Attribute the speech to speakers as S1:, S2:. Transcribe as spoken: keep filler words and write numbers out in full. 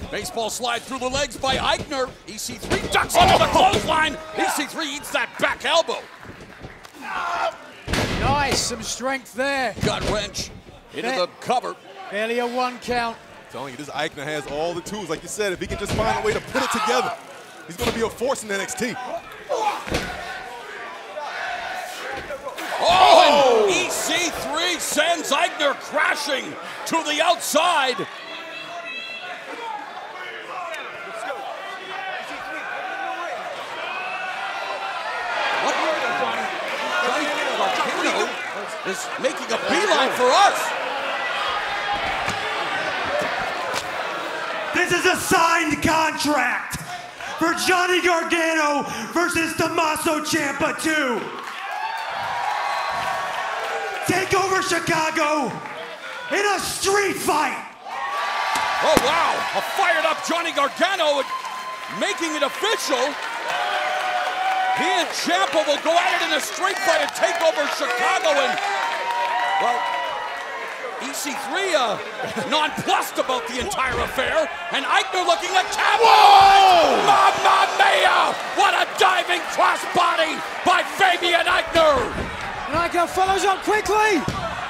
S1: Baseball slide through the legs by Aichner. E C three ducks into the clothesline. E C three eats that back elbow.
S2: Nice, some strength there.
S1: Gut wrench into
S2: There.
S1: the cover.
S2: Barely a one count.
S3: I'm telling you, this Aichner has all the tools. Like you said, if he can just find a way to put it together, he's going to be a force in N X T.
S1: Oh, and E C three sends Aichner crashing to the outside. What? Johnny Gargano is making a beeline for us.
S4: This is a signed contract for Johnny Gargano versus Tommaso Ciampa two. Take over Chicago in a street fight.
S1: Oh, wow. A fired up Johnny Gargano making it official. He and Ciampa will go at it in a street fight and take over Chicago. And, well, E C three uh, nonplussed about the entire affair, and Aichner looking at Ciampa.
S3: Whoa!
S1: Mamma mia! What a diving crossbody by Fabian Aichner!
S2: And Aichner follows up quickly.